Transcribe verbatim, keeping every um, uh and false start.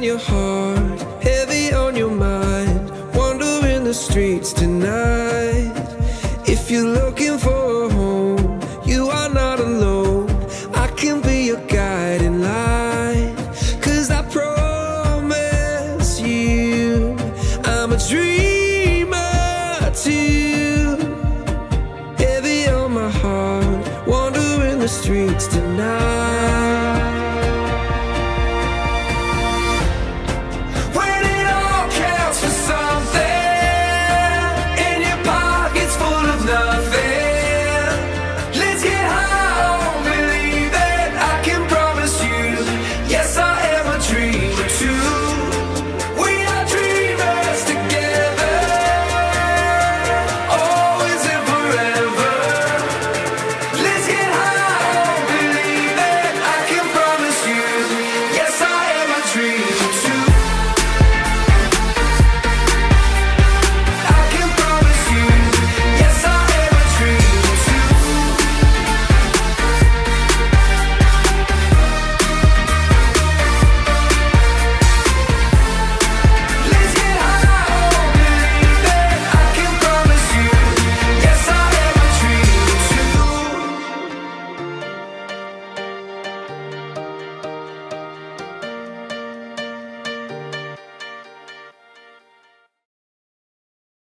on your heart, heavy on your mind, wandering the streets tonight. If you're looking for a home, you are not alone. I can be your guiding light, 'cause I promise you I'm a dreamer too. Heavy on my heart, wandering the streets tonight.